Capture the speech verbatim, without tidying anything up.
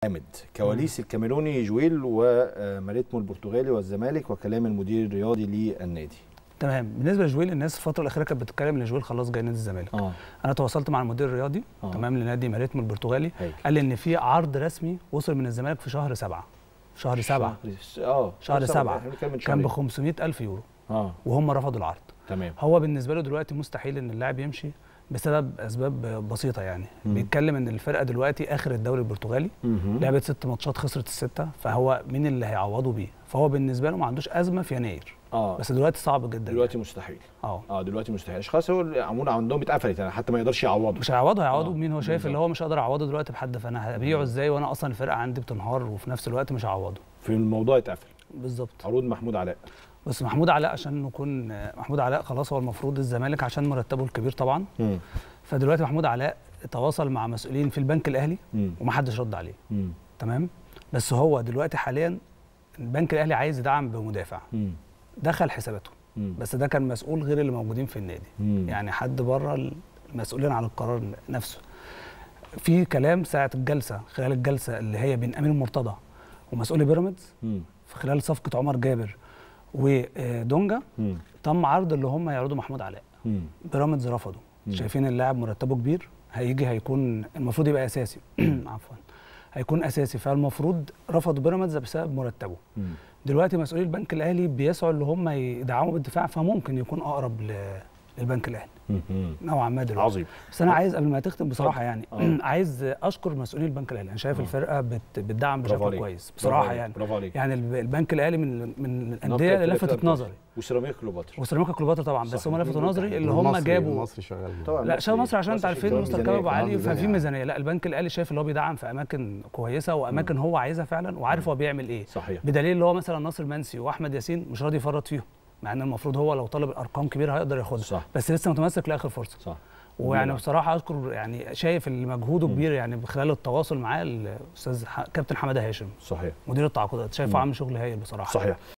حامد، كواليس الكاميروني جويل وماريتمو البرتغالي والزمالك وكلام المدير الرياضي للنادي. تمام. بالنسبه لجويل، الناس الفتره الاخيره كانت بتتكلم ان جويل خلاص جاي نادي الزمالك. اه انا تواصلت مع المدير الرياضي آه. تمام لنادي ماريتمو البرتغالي، هيك. قال لي ان في عرض رسمي وصل من الزمالك في شهر سبعة شهر سبعة اه شهر سبعة كان ب خمسمائة ألف يورو اه وهم رفضوا العرض. تمام. هو بالنسبه له دلوقتي مستحيل ان اللاعب يمشي بسبب اسباب بسيطه يعني. مم. بيتكلم ان الفرقه دلوقتي اخر الدوري البرتغالي، لعبت ست ماتشات خسرت السته، فهو مين اللي هيعوضه بيه؟ فهو بالنسبه له ما عندوش ازمه في يناير. اه بس دلوقتي صعب جدا دلوقتي يعني. مستحيل. اه اه دلوقتي مستحيل خلاص، هو العمود عندهم اتقفلت يعني، حتى ما يقدرش يعوضه. مش هيعوضه هيعوضه بمين؟ هو شايف بالزبط. اللي هو مش هقدر اعوضه دلوقتي بحد، فانا هبيعه ازاي وانا اصلا الفرقه عندي بتنهار وفي نفس الوقت مش هعوضه. في الموضوع اتقفل بالظبط. عروض محمود علاء. بس محمود علاء عشان نكون محمود علاء خلاص هو المفروض الزمالك عشان مرتبه الكبير طبعا. مم. فدلوقتي محمود علاء تواصل مع مسؤولين في البنك الاهلي ومحدش رد عليه. مم. تمام. بس هو دلوقتي حاليا البنك الاهلي عايز يدعم بمدافع. مم. دخل حساباته. مم. بس ده كان مسؤول غير اللي موجودين في النادي. مم. يعني حد بره المسؤولين عن القرار نفسه. في كلام ساعه الجلسه، خلال الجلسه اللي هي بين امين مرتضى ومسؤولي بيراميدز في خلال صفقه عمر جابر ودونجا، تم عرض اللي هم يعرضوا محمود علاء. بيراميدز رفضوا. مم. شايفين اللاعب مرتبه كبير، هيجي هيكون المفروض يبقى اساسي عفوا هيكون اساسي، فالمفروض رفضوا بيراميدز بسبب مرتبه. مم. دلوقتي مسؤولي البنك الاهلي بيسعوا اللي هم يدعموا بالدفاع، فممكن يكون اقرب للبنك الاهلي نوعا ما دلوقتي. عظيم. بس انا عايز قبل ما تختم بصراحه يعني آه. عايز اشكر مسؤولي البنك الاهلي. انا شايف آه. الفرقه بت بتدعم بشكل كويس بصراحه يعني. يعني البنك الاهلي من من الانديه اللي لفتت نظري. وسيراميكا كليوباترا وسيراميكا كليوباترا طبعا، بس هم لفتوا نظري اللي هم جابوا مصري شغال. لا شباب مصر عشان انت عارفين مستر كامل ابو علي، ففي ميزانيه. لا البنك الاهلي شايف اللي هو بيدعم في اماكن كويسه واماكن هو عايزها فعلا وعارف هو بيعمل ايه. صحيح. بدليل اللي هو مثلا ناصر منسي واحمد ياسين مش راضي يفرط فيهم، مع ان المفروض هو لو طلب ارقام كبيره هيقدر ياخدها. صح. بس لسه متمسك لاخر فرصه. صح. ويعني بصراحه اشكر يعني شايف اللي مجهوده كبير يعني خلال التواصل معاه الاستاذ كابتن حماده هاشم. صحيح. مدير التعاقدات، شايفه عامل شغل هايل بصراحه. صحيح.